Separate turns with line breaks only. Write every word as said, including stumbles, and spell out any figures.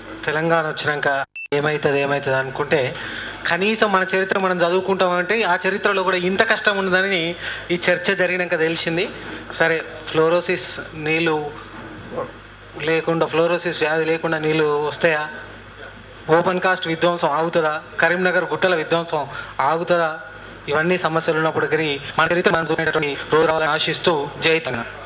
తెలంగాణ వచ్చినాక ఏమవుతుంది ఏమవుతుంది అనుకుంటే కనీసం మన చరిత్ర మనం చదువుకుంటామంటే ఆ చరిత్రలో కూడా ఇంత కష్టం ఉందని ఈ చర్చ జరిగినాక తెలిసింది. సరే, ఫ్లోరోసిస్ నీళ్ళు లేకుండా, ఫ్లోరోసిస్ వ్యాధి లేకుండా నీళ్ళు వస్తాయా? ఓపెన్ కాస్ట్ విధ్వంసం ఆగుతుందా? కరీంనగర్ గుట్టల విధ్వంసం ఆగుతుందా? ఇవన్నీ సమస్యలు ఉన్నప్పటికీ మన చరిత్ర మనం చూసేటటువంటి రోజు రావాలని ఆశిస్తూ జై తెలంగాణ.